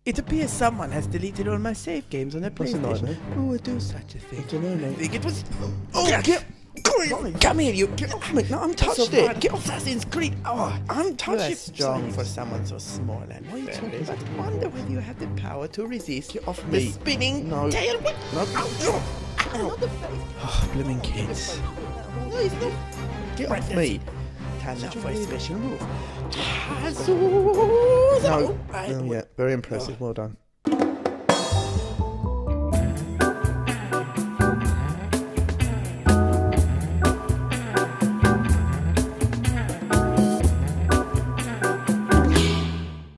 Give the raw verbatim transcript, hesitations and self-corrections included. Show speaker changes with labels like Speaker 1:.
Speaker 1: It appears someone has deleted all my save games on their
Speaker 2: What's a
Speaker 1: PlayStation.
Speaker 2: nightmare?
Speaker 1: Who would do such a thing?
Speaker 2: I don't know, mate.
Speaker 1: I think it was. Oh,
Speaker 2: Get-
Speaker 1: get,
Speaker 2: Ronnie.
Speaker 1: come here, you. Get off me.
Speaker 2: No, I'm
Speaker 1: That's
Speaker 2: touched
Speaker 1: so
Speaker 2: it.
Speaker 1: bad. Get off Assassin's Creed. Oh,
Speaker 2: I'm
Speaker 1: you
Speaker 2: touched
Speaker 1: are
Speaker 2: it.
Speaker 1: strong for someone so small. And what are you talking about? I wonder whether you have the power to resist.
Speaker 2: Get off
Speaker 1: the
Speaker 2: me.
Speaker 1: spinning
Speaker 2: No.
Speaker 1: tail whip.
Speaker 2: No.
Speaker 1: Ow, ow. Not the face.
Speaker 2: Oh, blooming kids.
Speaker 1: No, it's not.
Speaker 2: Get
Speaker 1: Right,
Speaker 2: off
Speaker 1: that's
Speaker 2: me.
Speaker 1: it. Time now for a special move.
Speaker 2: No.
Speaker 1: Jesus.
Speaker 2: Oh, yeah. Very impressive. Well done.